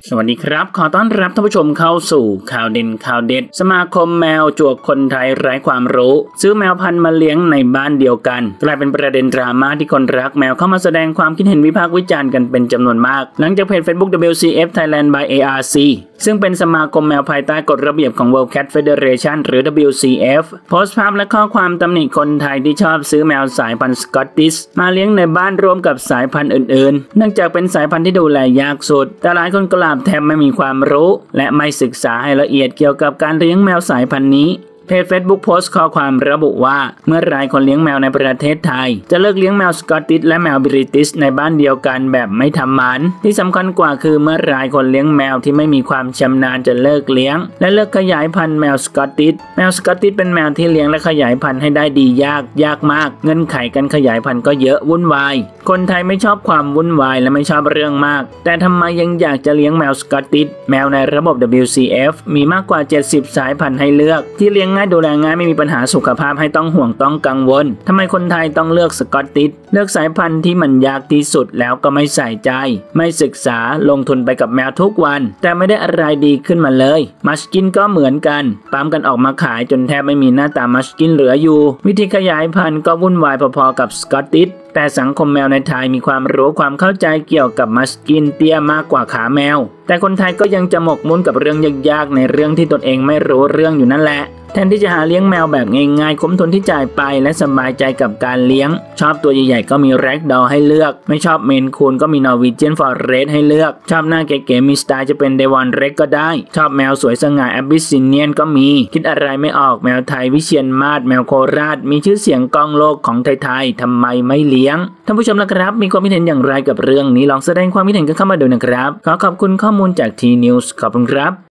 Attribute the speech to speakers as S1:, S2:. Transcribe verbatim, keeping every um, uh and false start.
S1: สวัสดีครับขอต้อนรับท่านผู้ชมเข้าสู่ข่าวเด่นข่าวเด็ดสมาคมแมวจวกคนไทยไร้ความรู้ซื้อแมวพันธุ์มาเลี้ยงในบ้านเดียวกันกลายเป็นประเด็นดราม่าที่คนรักแมวเข้ามาแสดงความคิดเห็นวิพากษ์วิจารณ์กันเป็นจำนวนมากหลังจากเพจ Facebook ดับเบิลยู ซี เอฟ Thailand by เอ อาร์ ซี ซึ่งเป็นสมาคมแมวภายใต้กฎระเบียบของ World Cat Federation หรือ ดับเบิลยู ซี เอฟ โพสต์ภาพและข้อความตำหนิคนไทยที่ชอบซื้อแมวสายพันธุ์สกอตติชมาเลี้ยงในบ้านร่วมกับสายพันธุ์อื่นๆเนื่องจากเป็นสายพันธุ์ที่ดูแลยากสุดแต่หลายคนกลับแทบไม่มีความรู้และไม่ศึกษาให้ละเอียดเกี่ยวกับการเลี้ยงแมวสายพันธุ์นี้เพจ Facebook โพสต์ข้อความระบุว่าเมื่อไรคนเลี้ยงแมวในประเทศไทยจะเลิกเลี้ยงแมวสกอตติชและแมวบริติชในบ้านเดียวกันแบบไม่ทำหมันที่สำคัญกว่าคือเมื่อไรคนเลี้ยงแมวที่ไม่มีความชำนาญจะเลิกเลี้ยงและเลิกขยายพันธุ์แมวสกอตติชแมวสกอตติชเป็นแมวที่เลี้ยงและขยายพันธุ์ให้ได้ดียากยากมากเงื่อนไขการขยายพันธุ์ก็เยอะวุ่นวายคนไทยไม่ชอบความวุ่นวายและไม่ชอบเรื่องมากแต่ทำไมยังอยากจะเลี้ยงแมวสกอตติชแมวในระบบ ดับเบิลยู ซี เอฟ มีมากกว่าเจ็ดสิบสายพันธุ์ให้เลือกที่เลี้ยงง่ายดูแลง่ายไม่มีปัญหาสุขภาพให้ต้องห่วงต้องกังวลทำไมคนไทยต้องเลือกสกอตติชเลือกสายพันธุ์ที่มันยากที่สุดแล้วก็ไม่ใส่ใจไม่ศึกษาลงทุนไปกับแมวทุกวันแต่ไม่ได้อะไรดีขึ้นมาเลยมัสกินก็เหมือนกันปั๊มกันออกมาขายจนแทบไม่มีหน้าตามัสกินเหลืออยู่วิธีขยายพันธุ์ก็วุ่นวายพอๆกับสกอตติชแต่สังคมแมวในไทยมีความรู้ความเข้าใจเกี่ยวกับมัสกินเตี้ยมากกว่าขาแมวแต่คนไทยก็ยังจะหมกมุ่นกับเรื่องยากๆในเรื่องที่ตนเองไม่รู้เรื่องอยู่นั่นแหละแทนที่จะหาเลี้ยงแมวแบบง่ายๆคุ้มทุนที่จ่ายไปและสบายใจกับการเลี้ยงชอบตัวใหญ่ๆก็มีแร็กดอลให้เลือกไม่ชอบเมนคูนก็มีนอร์วีเจียนฟอเรสต์ให้เลือกชอบหน้าเก๋ๆมีสไตล์จะเป็นเดวอนเร็กก็ได้ชอบแมวสวยสง่าแอบิสซิเนียนก็มีคิดอะไรไม่ออกแมวไทยวิเชียรมาศแมวโคราชมีชื่อเสียงก้องโลกของไทยๆทำไมไม่เลี้ยงท่านผู้ชมนะครับมีความคิดเห็นอย่างไรกับเรื่องนี้ลองแสดงความคิดเห็นกันเข้ามาดูนะครับขอขอบคุณข้อมูลจาก ที นิวส์ ขอบคุณครับ